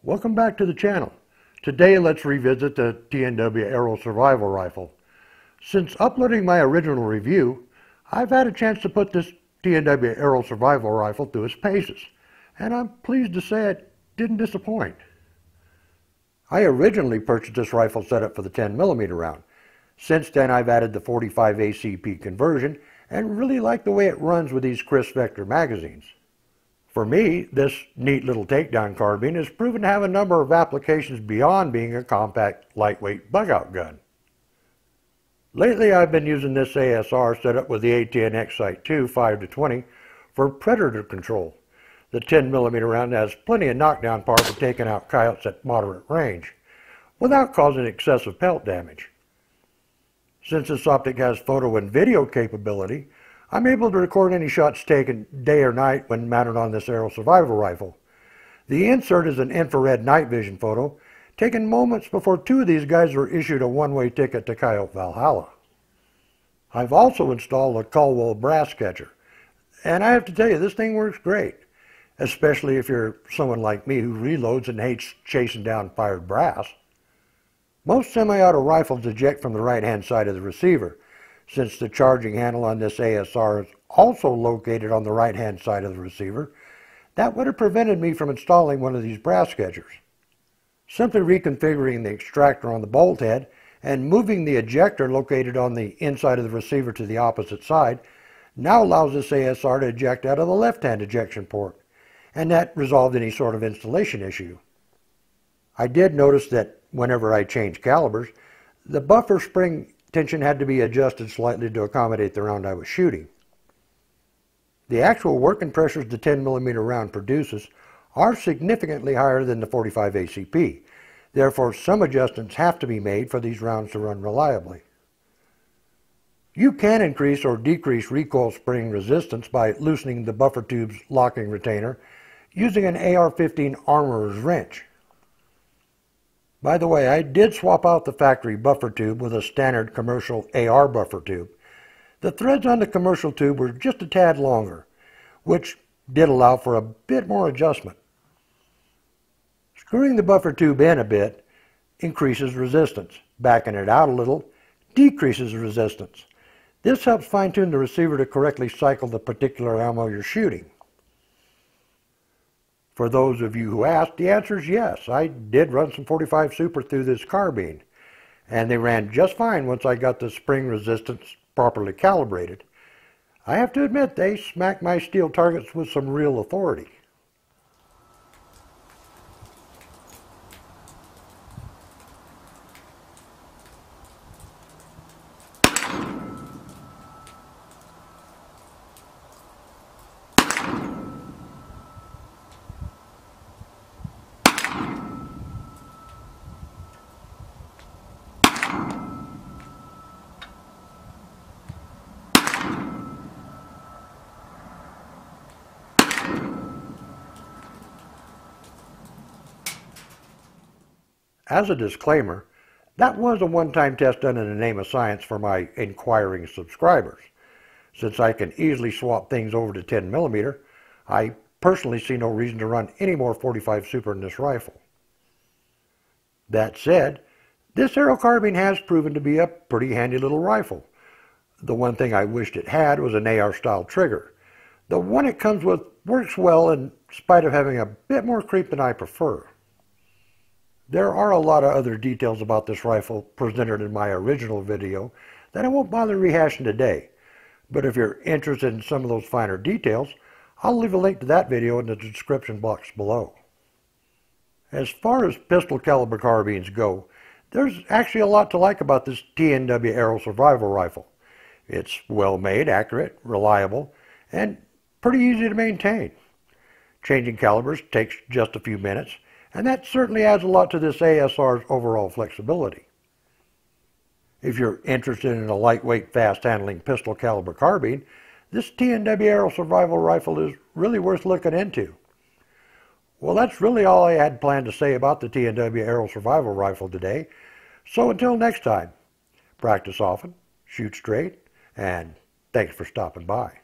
Welcome back to the channel. Today let's revisit the TNW Aero Survival Rifle. Since uploading my original review, I've had a chance to put this TNW Aero Survival Rifle through its paces, and I'm pleased to say it didn't disappoint. I originally purchased this rifle setup for the 10mm round. Since then I've added the 45 ACP conversion and really like the way it runs with these Kriss Vector magazines. For me, this neat little takedown carbine has proven to have a number of applications beyond being a compact, lightweight bug-out gun. Lately I've been using this ASR set up with the ATN Sight 2 5-20 for predator control. The 10mm round has plenty of knockdown power for taking out coyotes at moderate range, without causing excessive pelt damage. Since this optic has photo and video capability, I'm able to record any shots taken day or night when mounted on this Aero Survival Rifle. The insert is an infrared night vision photo taken moments before two of these guys were issued a one-way ticket to Coyote Valhalla. I've also installed a Caldwell brass catcher, and I have to tell you, this thing works great, especially if you're someone like me who reloads and hates chasing down fired brass. Most semi-auto rifles eject from the right-hand side of the receiver. Since the charging handle on this ASR is also located on the right-hand side of the receiver, that would have prevented me from installing one of these brass catchers. Simply reconfiguring the extractor on the bolt head and moving the ejector located on the inside of the receiver to the opposite side now allows this ASR to eject out of the left-hand ejection port, and that resolved any sort of installation issue. I did notice that whenever I changed calibers, the buffer spring tension had to be adjusted slightly to accommodate the round I was shooting. The actual working pressures the 10mm round produces are significantly higher than the 45 ACP. Therefore, some adjustments have to be made for these rounds to run reliably. You can increase or decrease recoil spring resistance by loosening the buffer tube's locking retainer using an AR-15 armorer's wrench. By the way, I did swap out the factory buffer tube with a standard commercial AR buffer tube. The threads on the commercial tube were just a tad longer, which did allow for a bit more adjustment. Screwing the buffer tube in a bit increases resistance. Backing it out a little decreases resistance. This helps fine-tune the receiver to correctly cycle the particular ammo you're shooting. For those of you who asked, the answer is yes. I did run some 45 Super through this carbine, and they ran just fine once I got the spring resistance properly calibrated. I have to admit, they smacked my steel targets with some real authority. As a disclaimer, that was a one-time test done in the name of science for my inquiring subscribers. Since I can easily swap things over to 10mm, I personally see no reason to run any more 45 Super in this rifle. That said, this Aero carbine has proven to be a pretty handy little rifle. The one thing I wished it had was an AR-style trigger. The one it comes with works well in spite of having a bit more creep than I prefer. There are a lot of other details about this rifle presented in my original video that I won't bother rehashing today, but if you're interested in some of those finer details, I'll leave a link to that video in the description box below. As far as pistol caliber carbines go, there's actually a lot to like about this TNW Aero Survival Rifle. It's well made, accurate, reliable, and pretty easy to maintain. Changing calibers takes just a few minutes, and that certainly adds a lot to this ASR's overall flexibility. If you're interested in a lightweight, fast-handling pistol caliber carbine, this TNW Aero Survival Rifle is really worth looking into. Well, that's really all I had planned to say about the TNW Aero Survival Rifle today. So until next time, practice often, shoot straight, and thanks for stopping by.